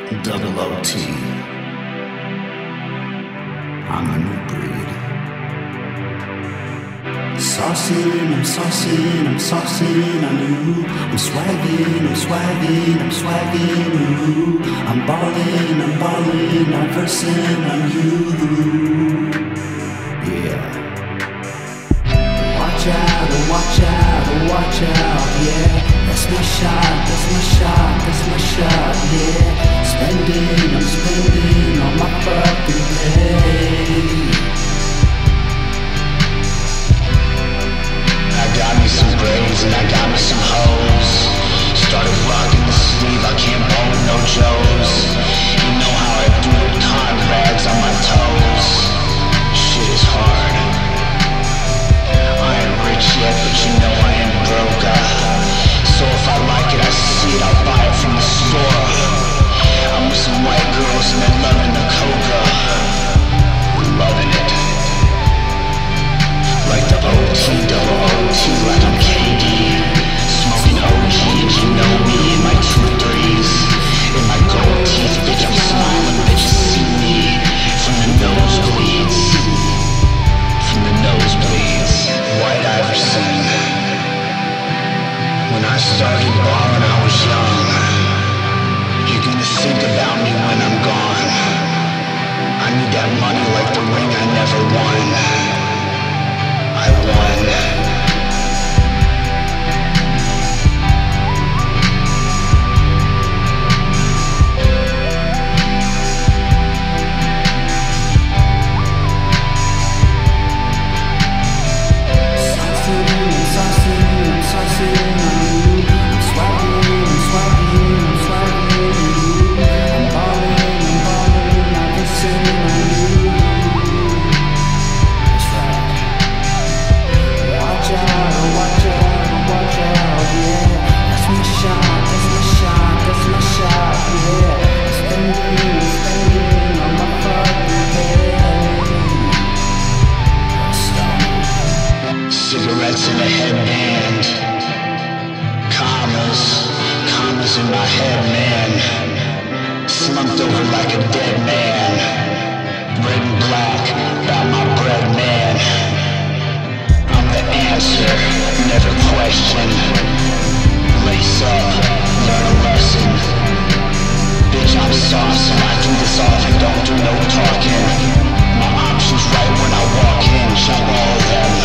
Double OT. I'm the new breed. Saucing, I'm saucing, I'm saucing on you. I'm swagging, I'm swagging, I'm swagging you. I'm balling, I'm versing on you. Yeah. Watch out, watch out, watch out, yeah. That's my shot, that's my shot, that's my shot, yeah. I'm spending all my fucking pay. I got me some braids and I got me some hoes. Started rocking the sleeve, I can't roll with no Joes. You know how I do it, cotton rags on my toes. Shit is hard. I ain't rich yet, but you know I ain't broke. So if I like it, I see it, I'll buy it from the store. I'm with some white girls and they're loving the coca. We're loving it. Like the OT, double OT, like I'm KD. Smoking OG, and you know me in my 2-3s. In my gold teeth, bitch, I'm smiling, bitches see me. From the nosebleeds. From the nosebleeds. White Iverson. When I started ballin', I was young. You're gonna think about me when I'm gone. I need that money like the ring I never won. I won. Cigarettes in a headband. Commas in my head, man. Slumped over like a dead man. Red and black, about my bread, man. I'm the answer, never question. Lace up, learn a lesson. Bitch, I'm saucing, I do this often, don't do no talking. My options right when I walk in, jump all of them.